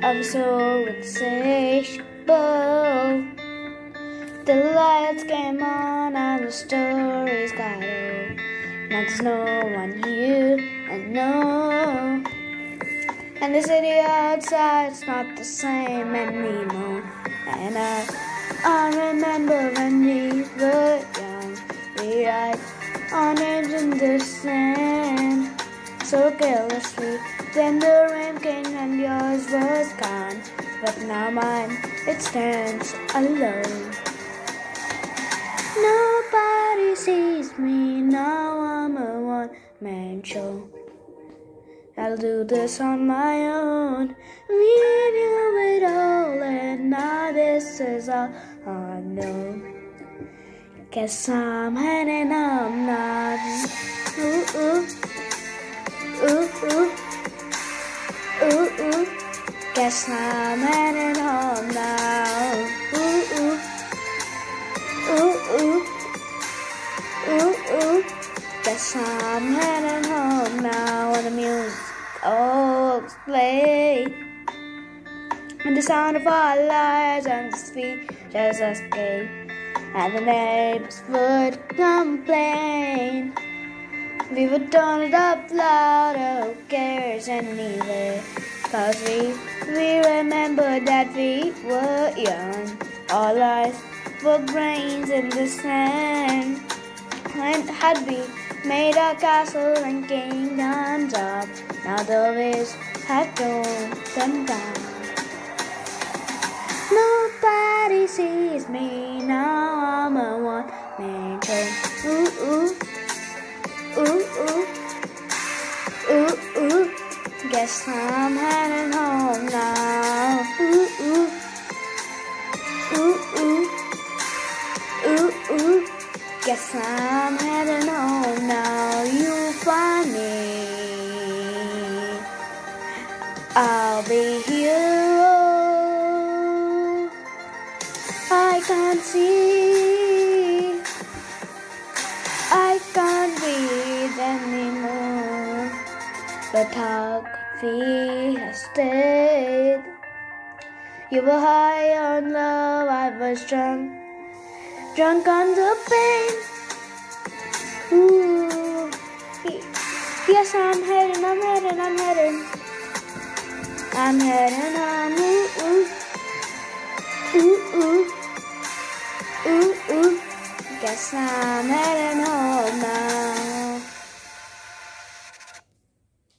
I'm so insatiable. The lights came on and the stories got old. Now there's no one here I know, and the city outside's not the same anymore. And I remember when we were young, we write our names in the sand so carelessly. Then the rain came and yours was gone, but now mine, it stands alone. Nobody sees me, now I'm a one-man show. I'll do this on my own. We knew it all, and now this is all I know. Guess I'm heading home now. Ooh, ooh, ooh, ooh, ooh, ooh. Guess I'm heading home now. Ooh, ooh, ooh, ooh, ooh, ooh. Guess I'm heading home now. When the music all play, and the sound of our lives and the speech just escape, and the neighbors would complain. We would turn it up louder, who cares anyway? 'Cause we remember that we were young. Our lives were grains in the sand, and had we made our castle and kingdoms up, now the waves have torn them down. Nobody sees me, now I'm a one-man show. Ooh, ooh, ooh, ooh, ooh, ooh. Guess I'm heading home now. Ooh, ooh, ooh, ooh, ooh, ooh. Guess I'm heading home now. You'll find me, I'll be here. Oh, I can't see, I can't breathe anymore, but how could we have stayed? You were high on love, I was drunk on the pain. Ooh, yes, I'm heading home. Ooh, ooh, ooh, ooh, ooh. Guess I'm heading home now.